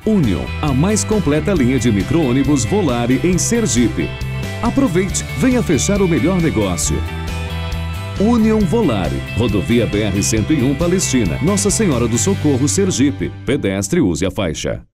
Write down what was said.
Union, a mais completa linha de micro-ônibus Volare em Sergipe. Aproveite, venha fechar o melhor negócio. Union Volare, rodovia BR-101 Palestina, Nossa Senhora do Socorro, Sergipe. Pedestre use a faixa.